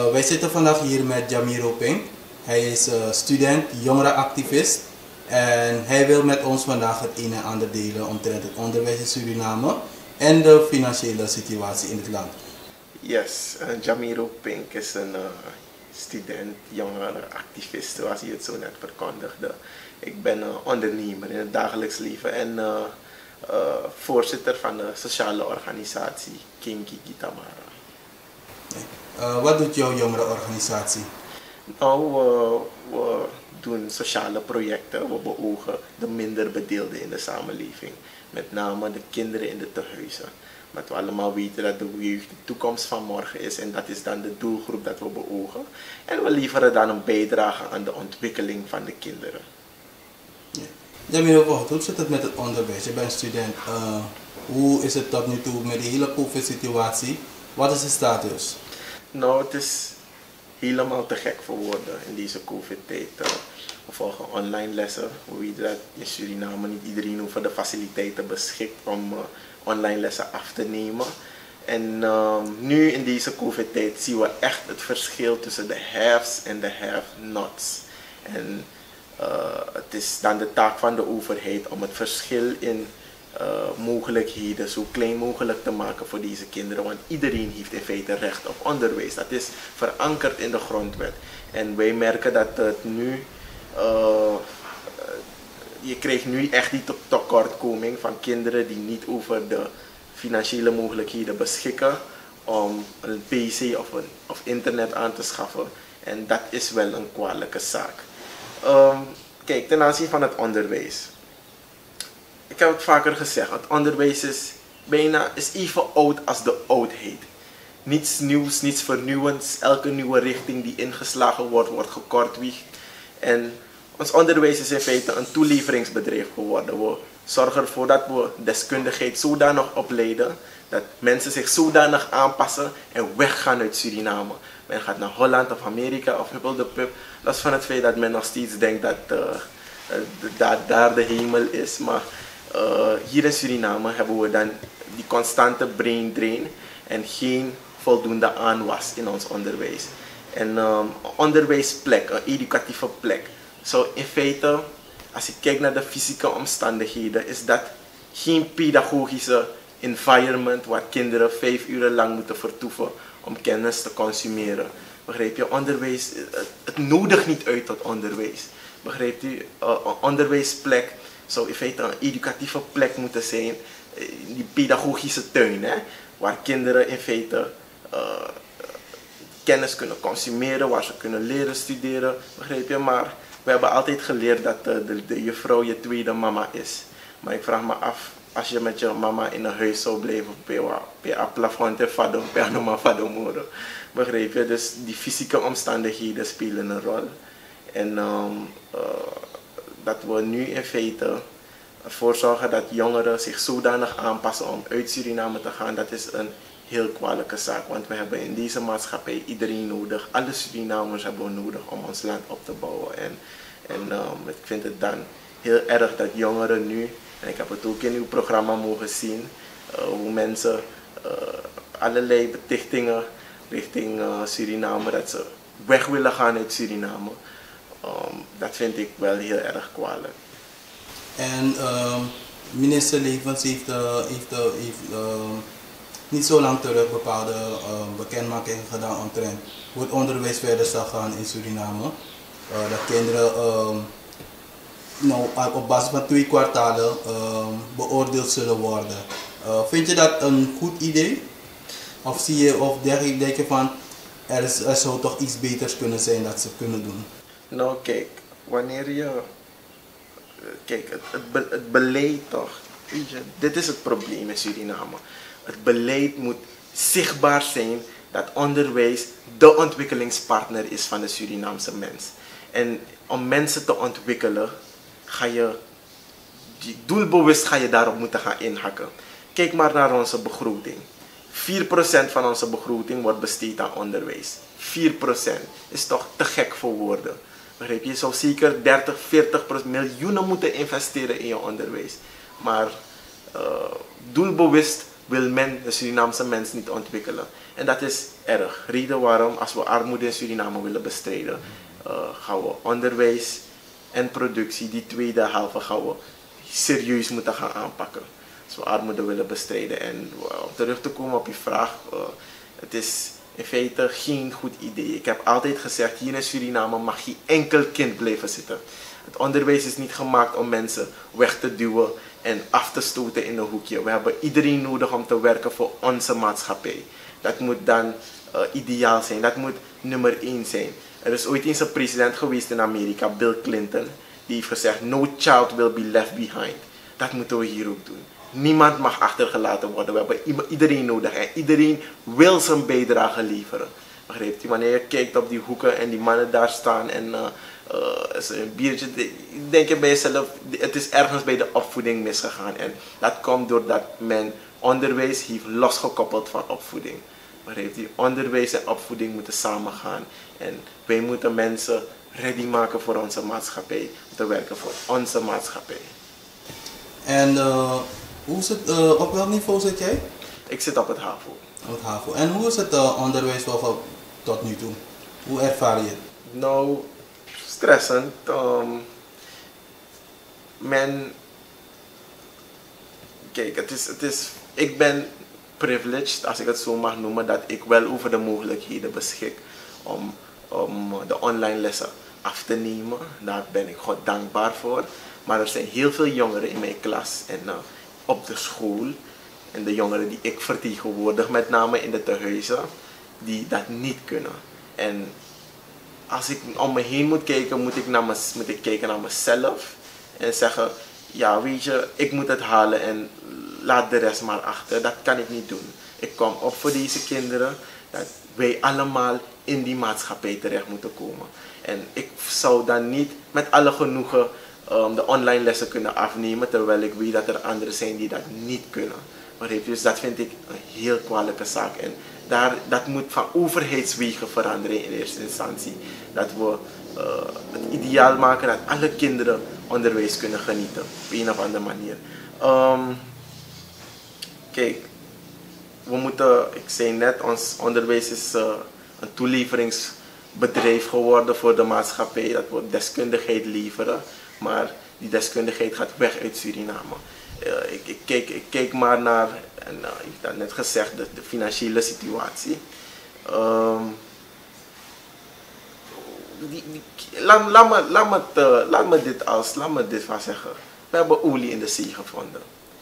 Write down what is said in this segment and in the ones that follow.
Wij zitten vandaag hier met Jamiro Pink. Hij is student, jongerenactivist. En hij wil met ons vandaag het een en ander delen omtrent het onderwijs in Suriname en de financiële situatie in het land. Yes, Jamiro Pink is een student, jongerenactivist, zoals hij het zo net verkondigde. Ik ben ondernemer in het dagelijks leven en voorzitter van de sociale organisatie Kinki Gitamara. Wat doet jouw jongerenorganisatie? Nou, we doen sociale projecten. We beogen de minder bedeelden in de samenleving. Met name de kinderen in de tehuizen. Maar we allemaal weten dat de jeugd de toekomst van morgen is. En dat is dan de doelgroep dat we beogen. En we leveren dan een bijdrage aan de ontwikkeling van de kinderen. Jamiro, hoe zit het met het onderwijs? Je bent student. Hoe is het tot nu toe met de hele COVID-situatie? Wat is de status? Nou, het is helemaal te gek voor woorden in deze COVID-tijd. We volgen online lessen. We weten dat in Suriname niet iedereen over de faciliteiten beschikt om online lessen af te nemen. En nu in deze COVID-tijd zien we echt het verschil tussen de haves en de have-nots. En het is dan de taak van de overheid om het verschil in mogelijkheden zo klein mogelijk te maken voor deze kinderen. Want iedereen heeft in feite recht op onderwijs. Dat is verankerd in de grondwet. En wij merken dat het nu, je krijgt nu echt die tekortkoming van kinderen die niet over de financiële mogelijkheden beschikken om een PC of internet aan te schaffen. En dat is wel een kwalijke zaak. Kijk, ten aanzien van het onderwijs. Ik heb het vaker gezegd, het onderwijs is even oud als de oudheid. Niets nieuws, niets vernieuwends. Elke nieuwe richting die ingeslagen wordt, wordt gekortwiegd. En ons onderwijs is in feite een toeleveringsbedrijf geworden. We zorgen ervoor dat we deskundigheid zodanig opleiden, dat mensen zich zodanig aanpassen en weggaan uit Suriname. Men gaat naar Holland of Amerika of huppel de pup. Los van het feit dat men nog steeds denkt dat daar de hemel is. Maar hier in Suriname hebben we dan die constante brain drain en geen voldoende aanwas in ons onderwijs. En een onderwijsplek, een educatieve plek, zou in feite, als je kijkt naar de fysieke omstandigheden, is dat geen pedagogische environment waar kinderen 5 uur lang moeten vertoeven om kennis te consumeren. Begrijp je? Onderwijs, het nodigt niet uit tot onderwijs. Begrijpt u? Een onderwijsplek zou in feite een educatieve plek moeten zijn, die pedagogische tuin, hè, waar kinderen in feite kennis kunnen consumeren, waar ze kunnen leren studeren, begrijp je? Maar we hebben altijd geleerd dat de juffrouw je tweede mama is. Maar ik vraag me af, als je met je mama in een huis zou blijven, per plafond te vadom, per noma vadom, begrijp je? Dus die fysieke omstandigheden spelen een rol. En dat we nu in feite ervoor zorgen dat jongeren zich zodanig aanpassen om uit Suriname te gaan, dat is een heel kwalijke zaak. Want we hebben in deze maatschappij iedereen nodig. Alle Surinamers hebben we nodig om ons land op te bouwen. En ik vind het dan heel erg dat jongeren nu, en ik heb het ook in uw programma mogen zien, hoe mensen allerlei betichtingen richting Suriname, dat ze weg willen gaan uit Suriname. Dat vind ik wel heel erg kwalijk. En minister Levens heeft niet zo lang terug bepaalde bekendmakingen gedaan omtrent hoe het onderwijs verder zal gaan in Suriname. Dat kinderen op basis van 2 kwartalen beoordeeld zullen worden. Vind je dat een goed idee? Of zie je, of denk je van er zou toch iets beters kunnen zijn dat ze kunnen doen? Nou kijk, wanneer je... Kijk, het beleid toch. Dit is het probleem in Suriname. Het beleid moet zichtbaar zijn dat onderwijs de ontwikkelingspartner is van de Surinaamse mens. En om mensen te ontwikkelen, doelbewust ga je daarop moeten gaan inhakken. Kijk maar naar onze begroting. 4% van onze begroting wordt besteed aan onderwijs. 4% is toch te gek voor woorden. Begrijp je? Je zou zeker 30, 40 miljoenen moeten investeren in je onderwijs. Maar doelbewust wil men de Surinaamse mens niet ontwikkelen. En dat is erg. Reden waarom, als we armoede in Suriname willen bestrijden, gaan we onderwijs en productie, die tweede helft, gaan we serieus moeten gaan aanpakken. Als we armoede willen bestrijden. En om terug te komen op je vraag, het is in feite geen goed idee. Ik heb altijd gezegd, hier in Suriname mag geen enkel kind blijven zitten. Het onderwijs is niet gemaakt om mensen weg te duwen en af te stoten in een hoekje. We hebben iedereen nodig om te werken voor onze maatschappij. Dat moet dan ideaal zijn. Dat moet nummer 1 zijn. Er is ooit eens een president geweest in Amerika, Bill Clinton. Die heeft gezegd, no child will be left behind. Dat moeten we hier ook doen. Niemand mag achtergelaten worden. We hebben iedereen nodig. En iedereen wil zijn bijdrage leveren. Begrijpt u? Wanneer je kijkt op die hoeken en die mannen daar staan en een biertje, denk je bij jezelf, het is ergens bij de opvoeding misgegaan. En dat komt doordat men onderwijs heeft losgekoppeld van opvoeding. Begrijpt u? Onderwijs en opvoeding moeten samengaan. En wij moeten mensen ready maken voor onze maatschappij. Te werken voor onze maatschappij. En hoe is het, op welk niveau zit jij? Ik zit op het HAVO. Op het HAVO. En hoe is het onderwijs tot nu toe? Hoe ervaar je het? Nou, stressend. Kijk, ik ben privileged, als ik het zo mag noemen, dat ik wel over de mogelijkheden beschik om de online lessen af te nemen. Daar ben ik God dankbaar voor. Maar er zijn heel veel jongeren in mijn klas en op de school. En de jongeren die ik vertegenwoordig, met name in de tehuizen, die dat niet kunnen. En als ik om me heen moet kijken, moet ik kijken naar mezelf. En zeggen, ja weet je, ik moet het halen en laat de rest maar achter. Dat kan ik niet doen. Ik kom op voor deze kinderen. Dat wij allemaal in die maatschappij terecht moeten komen. En ik zou dan niet met alle genoegen de online lessen kunnen afnemen, terwijl ik weet dat er anderen zijn die dat niet kunnen. Dus dat vind ik een heel kwalijke zaak. En dat moet van overheidswegen veranderen in eerste instantie. Dat we het ideaal maken dat alle kinderen onderwijs kunnen genieten. Op een of andere manier. Kijk, ik zei net, ons onderwijs is een toeleveringsbedrijf geworden voor de maatschappij. Dat we deskundigheid leveren. Maar die deskundigheid gaat weg uit Suriname. Ik kijk maar naar, en ik heb net gezegd, de financiële situatie. Laat me dit maar zeggen. We hebben olie in de zee gevonden.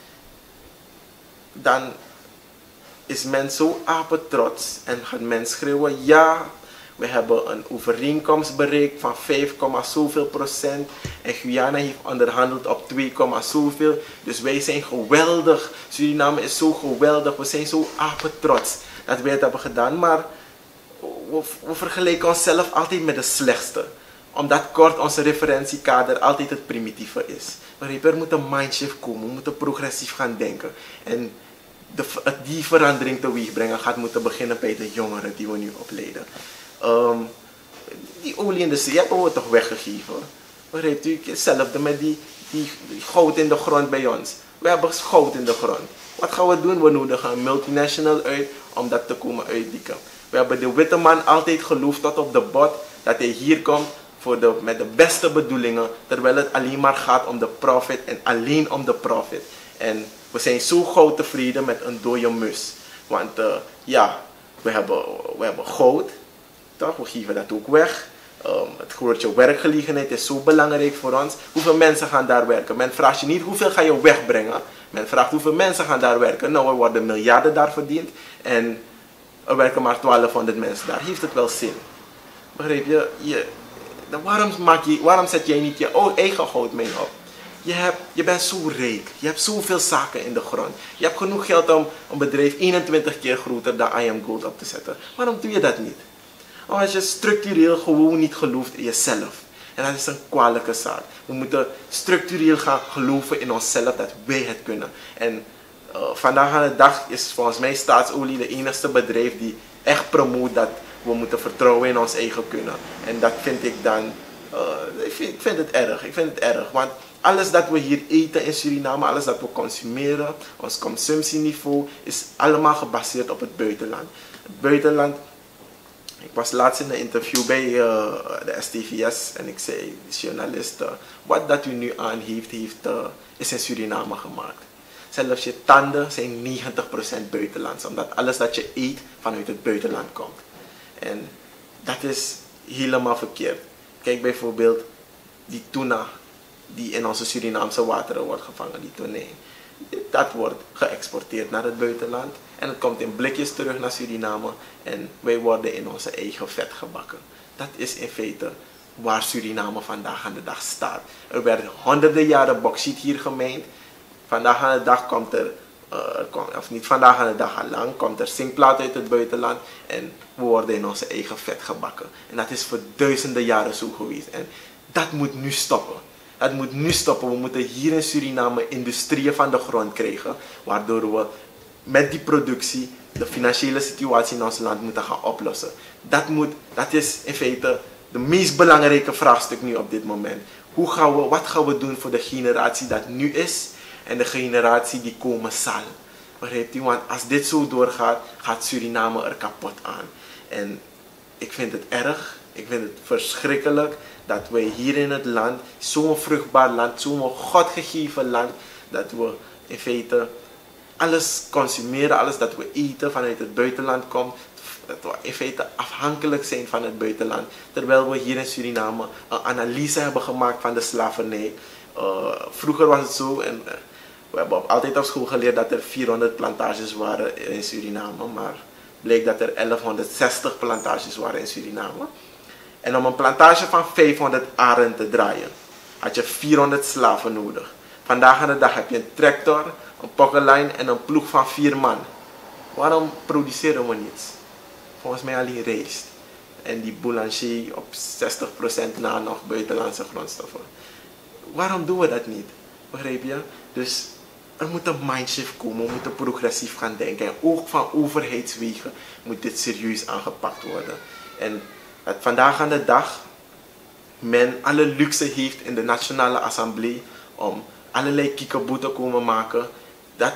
Dan is men zo apetrots en gaat men schreeuwen, ja, we hebben een overeenkomst bereikt van 5, zoveel procent. En Guyana heeft onderhandeld op 2, zoveel. Dus wij zijn geweldig. Suriname is zo geweldig. We zijn zo apetrots dat wij het hebben gedaan. Maar we vergelijken onszelf altijd met de slechtste. Omdat kort onze referentiekader altijd het primitieve is. Maar er moet een mindshift komen. We moeten progressief gaan denken. En die verandering teweeg brengen gaat moeten beginnen bij de jongeren die we nu opleiden. Die olie in de zee hebben we toch weggegeven. Begrijpt u? Hetzelfde met die goud in de grond bij ons. We hebben goud in de grond. Wat gaan we doen? We nodigen een multinational uit om dat te komen uitdikken. We hebben de witte man altijd geloofd tot op de bot dat hij hier komt met de beste bedoelingen. Terwijl het alleen maar gaat om de profit en alleen om de profit. En we zijn zo gauw tevreden met een dode mus. Want we hebben goud. Toch? We geven dat ook weg. Het grootje werkgelegenheid is zo belangrijk voor ons. Hoeveel mensen gaan daar werken? Men vraagt je niet hoeveel ga je wegbrengen. Men vraagt hoeveel mensen gaan daar werken. Nou, er worden miljarden daar verdiend. En er werken maar 1200 mensen daar. Heeft het wel zin? Begrijp je? Waarom zet jij niet je eigen goudmijn op? Je bent zo rijk. Je hebt zoveel zaken in de grond. Je hebt genoeg geld om een bedrijf 21 keer groter dan I Am Gold op te zetten. Waarom doe je dat niet? Als je structureel gewoon niet gelooft in jezelf. En dat is een kwalijke zaak. We moeten structureel gaan geloven in onszelf dat wij het kunnen. En vandaag aan de dag is volgens mij Staatsolie de enige bedrijf die echt promoot dat we moeten vertrouwen in ons eigen kunnen. En dat vind ik dan... ik vind het erg. Want alles dat we hier eten in Suriname, alles dat we consumeren, ons consumptieniveau, is allemaal gebaseerd op het buitenland. Het buitenland, ik was laatst in een interview bij de STVS en ik zei, de journalist, wat dat u nu aan heeft, is in Suriname gemaakt. Zelfs je tanden zijn 90% buitenlands, omdat alles dat je eet vanuit het buitenland komt. En dat is helemaal verkeerd. Kijk bijvoorbeeld die tuna die in onze Surinaamse wateren wordt gevangen, die tonijn. Dat wordt geëxporteerd naar het buitenland en het komt in blikjes terug naar Suriname en wij worden in onze eigen vet gebakken. Dat is in feite waar Suriname vandaag aan de dag staat. Er werden honderden jaren bauxiet hier gemijnd. Vandaag aan de dag komt er, of niet vandaag aan de dag al lang, komt er zinkplaat uit het buitenland en we worden in onze eigen vet gebakken. En dat is voor duizenden jaren zo geweest. En dat moet nu stoppen. Dat moet nu stoppen. We moeten hier in Suriname industrieën van de grond krijgen, waardoor we met die productie de financiële situatie in ons land moeten gaan oplossen. Dat is in feite de meest belangrijke vraagstuk nu op dit moment. Wat gaan we doen voor de generatie dat nu is en de generatie die komen zal? Begrijpt u? Want als dit zo doorgaat, gaat Suriname er kapot aan. En ik vind het erg, ik vind het verschrikkelijk dat wij hier in het land, zo'n vruchtbaar land, zo'n godgegeven land, dat we in feite alles consumeren, alles dat we eten vanuit het buitenland komt, dat we in feite afhankelijk zijn van het buitenland. Terwijl we hier in Suriname een analyse hebben gemaakt van de slavernij. Vroeger was het zo, en we hebben altijd op school geleerd dat er 400 plantages waren in Suriname, maar bleek dat er 1160 plantages waren in Suriname. En om een plantage van 500 aren te draaien, had je 400 slaven nodig. Vandaag aan de dag heb je een tractor, een pokkenlijn en een ploeg van 4 man. Waarom produceren we niets? Volgens mij alleen rijst. En die boulanger op 60% na nog buitenlandse grondstoffen. Waarom doen we dat niet? Begrijp je? Dus er moet een mindshift komen, we moeten progressief gaan denken. En ook van overheidswegen moet dit serieus aangepakt worden. En dat vandaag aan de dag men alle luxe heeft in de Nationale Assemblée om allerlei kiekeboe te komen maken. Dat,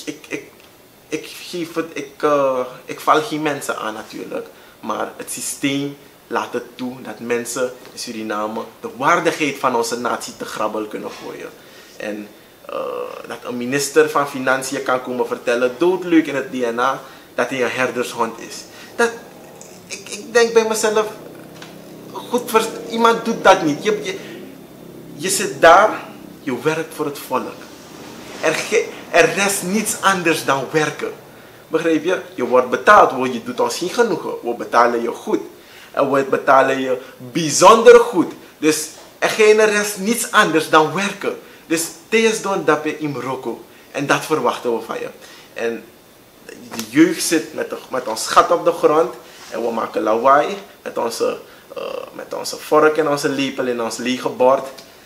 ik val geen mensen aan natuurlijk, maar het systeem laat het toe dat mensen in Suriname de waardigheid van onze natie te grabbel kunnen gooien. En dat een minister van Financiën kan komen vertellen, doodleuk in het DNA, dat hij een herdershond is. Ik denk bij mezelf, goed, iemand doet dat niet. Je zit daar, je werkt voor het volk. Er rest niets anders dan werken. Begrijp je? Je wordt betaald, je doet ons geen genoegen. We betalen je goed. En we betalen je bijzonder goed. Dus er rest niets anders dan werken. Dus thees doen dat je in Marokko. En dat verwachten we van je. En de jeugd zit met ons gat op de grond. En we maken lawaai met onze vork en onze lepel in ons lege bord.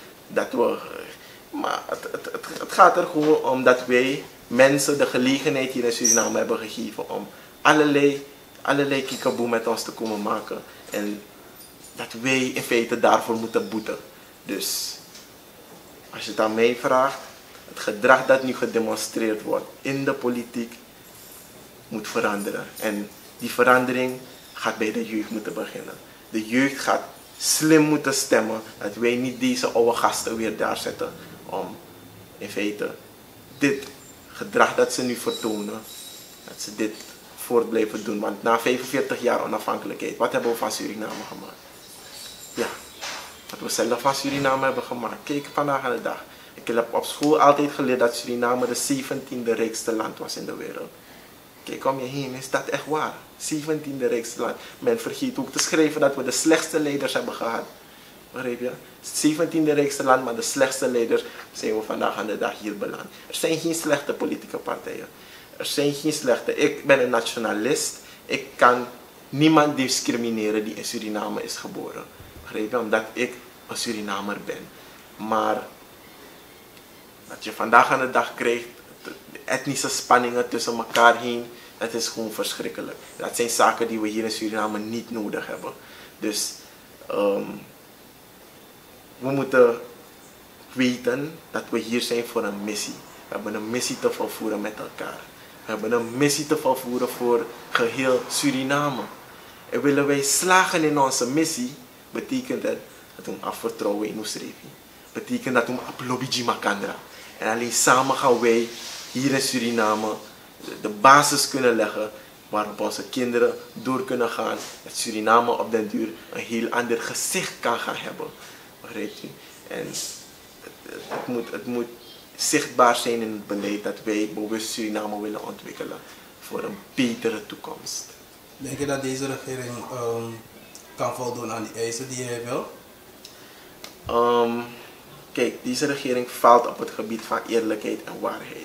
Maar het gaat er gewoon om dat wij mensen de gelegenheid hier in Suriname hebben gegeven om allerlei kiekeboe met ons te komen maken. En dat wij in feite daarvoor moeten boeten. Dus als je het aan mij vraagt, het gedrag dat nu gedemonstreerd wordt in de politiek moet veranderen. En die verandering gaat bij de jeugd moeten beginnen. De jeugd gaat slim moeten stemmen, dat wij niet deze oude gasten weer daar zetten om in feite dit gedrag dat ze nu vertonen, dat ze dit voort blijven doen. Want na 45 jaar onafhankelijkheid, wat hebben we van Suriname gemaakt? Ja, wat we zelf van Suriname hebben gemaakt. Kijk vandaag aan de dag. Ik heb op school altijd geleerd dat Suriname de 17e rijkste land was in de wereld. Kijk om je heen, is dat echt waar? 17e rijkste land. Men vergeet ook te schrijven dat we de slechtste leiders hebben gehad. Begrijp je? 17e rijkste land, maar de slechtste leiders zijn we vandaag aan de dag hier beland. Er zijn geen slechte politieke partijen. Er zijn geen slechte. Ik ben een nationalist. Ik kan niemand discrimineren die in Suriname is geboren. Begrijp je? Omdat ik een Surinamer ben. Maar wat je vandaag aan de dag krijgt, de etnische spanningen tussen elkaar heen, dat is gewoon verschrikkelijk. Dat zijn zaken die we hier in Suriname niet nodig hebben. Dus we moeten weten dat we hier zijn voor een missie. We hebben een missie te volvoeren met elkaar. We hebben een missie te volvoeren voor geheel Suriname. En willen wij slagen in onze missie, betekent het dat we afvertrouwen in ons leven. Betekent dat we aplobiji makandra. En alleen samen gaan wij hier in Suriname de basis kunnen leggen waarop onze kinderen door kunnen gaan. Dat Suriname op den duur een heel ander gezicht kan gaan hebben. Begrijpt u? En het moet zichtbaar zijn in het beleid dat wij bewust Suriname willen ontwikkelen voor een betere toekomst. Denk je dat deze regering kan voldoen aan die eisen die hij wil? Kijk, deze regering faalt op het gebied van eerlijkheid en waarheid.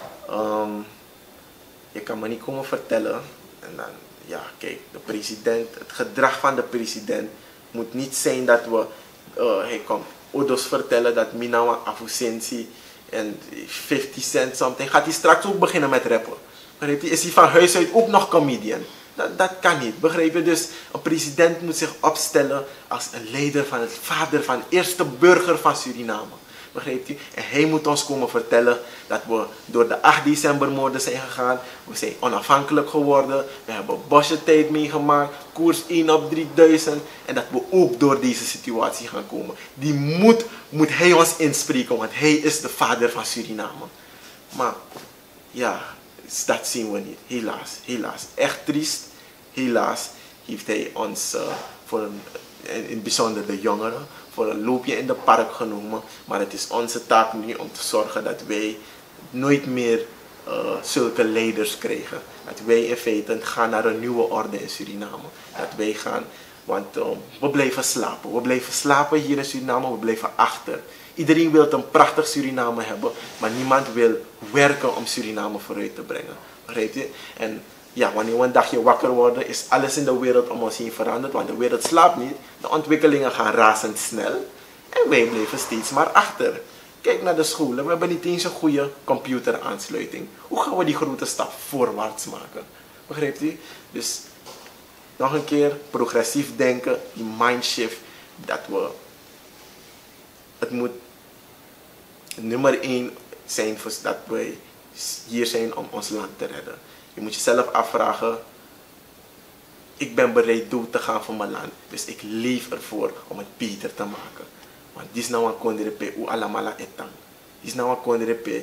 Je kan me niet komen vertellen, en dan, ja, kijk, de president, het gedrag van de president moet niet zijn dat we, hij komt ouders vertellen dat Minawa Afusensi en 50 cent something, gaat hij straks ook beginnen met rappen. Begrijp je? Is hij van huis uit ook nog comedian? Dat kan niet, begrijp je? Dus een president moet zich opstellen als een leider van het vader van de eerste burger van Suriname. Begrijpt u? En hij moet ons komen vertellen dat we door de 8 december moorden zijn gegaan. We zijn onafhankelijk geworden. We hebben Bosje tijd meegemaakt. Koers 1 op 3000. En dat we ook door deze situatie gaan komen. Die moet hij ons inspreken. Want hij is de vader van Suriname. Maar ja, dat zien we niet. Helaas. Helaas. Echt triest. Helaas heeft hij ons in het bijzonder de jongeren voor een loopje in de park genomen. Maar het is onze taak nu om te zorgen dat wij nooit meer zulke leiders krijgen. Dat wij in feite gaan naar een nieuwe orde in Suriname. Dat wij gaan, want we blijven slapen. We blijven slapen hier in Suriname, we blijven achter. Iedereen wil een prachtig Suriname hebben, maar niemand wil werken om Suriname vooruit te brengen. Begrijp je? En ja, wanneer we een dagje wakker worden, is alles in de wereld om ons heen veranderd. Want de wereld slaapt niet. De ontwikkelingen gaan razendsnel. En wij blijven steeds maar achter. Kijk naar de scholen. We hebben niet eens een goede computeraansluiting. Hoe gaan we die grote stap voorwaarts maken? Begrijpt u? Dus nog een keer progressief denken. Die mindshift. Dat we... Het moet nummer 1 zijn dat wij hier zijn om ons land te redden. Je moet jezelf afvragen, ik ben bereid dood te gaan voor mijn land. Dus ik leef ervoor om het beter te maken. Want dit is nou een konderepe u alamala etang. Dit is nou een konderepe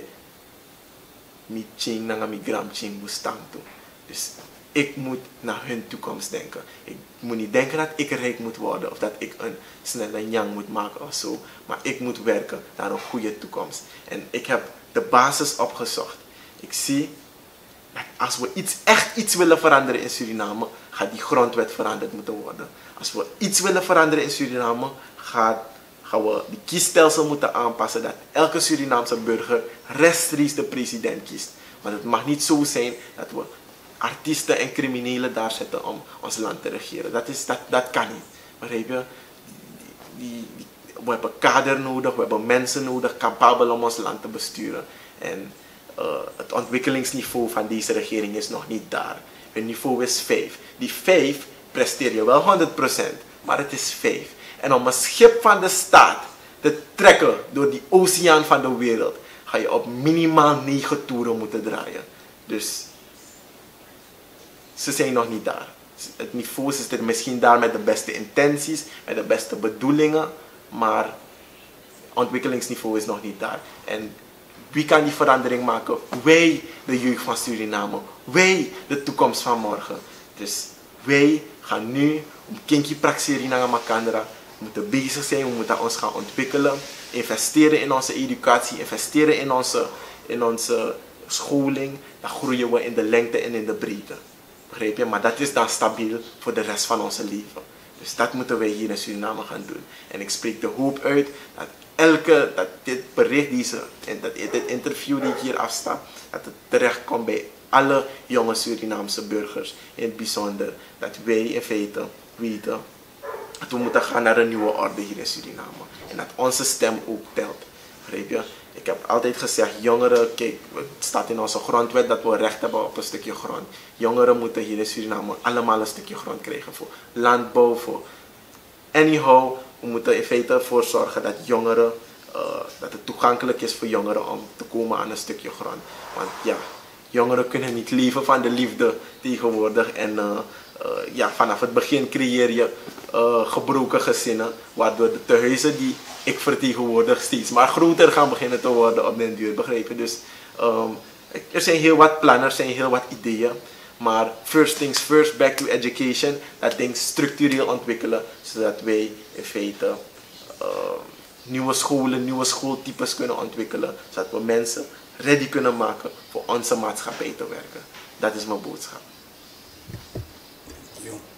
mi ching nanga mi gram ching bustang toe. Dus ik moet naar hun toekomst denken. Ik moet niet denken dat ik rijk moet worden of dat ik een snelle yang moet maken of zo. Maar ik moet werken naar een goede toekomst. En ik heb de basis opgezocht. Ik zie dat als we echt iets willen veranderen in Suriname, gaat die grondwet veranderd moeten worden. Als we iets willen veranderen in Suriname, gaan we die kiesstelsel moeten aanpassen dat elke Surinaamse burger rechtstreeks de president kiest. Want het mag niet zo zijn dat we artiesten en criminelen daar zetten om ons land te regeren. Dat kan niet. Begrijp je? We hebben kader nodig, we hebben mensen nodig, capabel om ons land te besturen. En het ontwikkelingsniveau van deze regering is nog niet daar. Hun niveau is 5. Die 5 presteer je wel 100%, maar het is 5. En om een schip van de staat te trekken door die oceaan van de wereld, ga je op minimaal 9 toeren moeten draaien. Dus ze zijn nog niet daar. Het niveau is er misschien daar met de beste intenties, met de beste bedoelingen, maar het ontwikkelingsniveau is nog niet daar. En wie kan die verandering maken? Wij, de jeugd van Suriname. Wij, de toekomst van morgen. Dus wij gaan nu, om Kinki Praxeri naar Makandra, we moeten bezig zijn, we moeten ons gaan ontwikkelen. Investeren in onze educatie, investeren in onze scholing. Dan groeien we in de lengte en in de breedte. Begrijp je? Maar dat is dan stabiel voor de rest van onze leven. Dus dat moeten wij hier in Suriname gaan doen. En ik spreek de hoop uit dat dit bericht, dit interview die ik hier afsta, dat het terecht komt bij alle jonge Surinaamse burgers. In het bijzonder dat wij in feite weten dat we moeten gaan naar een nieuwe orde hier in Suriname. En dat onze stem ook telt. Begrijp je? Ik heb altijd gezegd, jongeren, kijk, het staat in onze grondwet dat we recht hebben op een stukje grond. Jongeren moeten hier in Suriname allemaal een stukje grond krijgen voor landbouw, voor anyhow. We moeten in feite ervoor zorgen dat jongeren dat het toegankelijk is voor jongeren om te komen aan een stukje grond. Want ja, jongeren kunnen niet leven van de liefde tegenwoordig. En ja, vanaf het begin creëer je gebroken gezinnen, waardoor de tehuizen die ik vertegenwoordig steeds maar groter gaan beginnen te worden op den duur, begrepen. Dus er zijn heel wat plannen, er zijn heel wat ideeën. Maar first things first, back to education. Dat ding structureel ontwikkelen, zodat wij in feite nieuwe scholen, nieuwe schooltypes kunnen ontwikkelen. Zodat we mensen ready kunnen maken voor onze maatschappij te werken. Dat is mijn boodschap. Thank you.